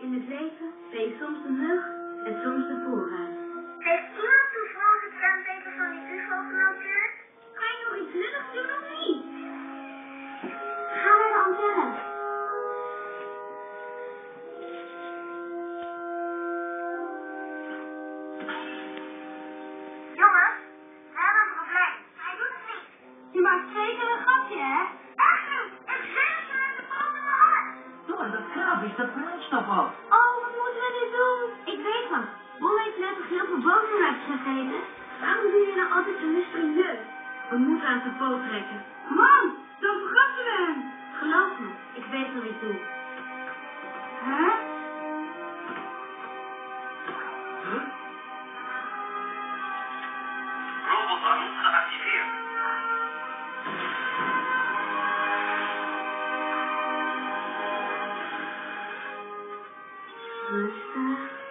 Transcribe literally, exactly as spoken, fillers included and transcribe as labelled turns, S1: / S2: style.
S1: In het leven ben je soms de mug en soms de vooruit.
S2: Heeft iemand toevallig het kenteken van die U F O genoteerd?
S1: Kan je nog iets nuttigs doen of niet? Ga naar de antenne.
S2: Jongens, we hebben een probleem. Hij doet het niet.
S1: Je maakt zeker een grapje, hè?
S2: Echt niet. Ik zweer het je met de brand in mijn hart.
S3: Jongen, dat krab is de brandstof af.
S1: Oh, wat moeten we nu doen? Ik weet wat. Bol heeft net een heel veel bovenlijks gegeten. Waarom doe je nou altijd zo mysterieus? We moeten aan zijn poot trekken. Man, dan vergassen we hem. Geloof me, ik weet wat ik doe. Hè?
S3: Huh?
S4: Robotarm geactiveerd.
S1: Rustig.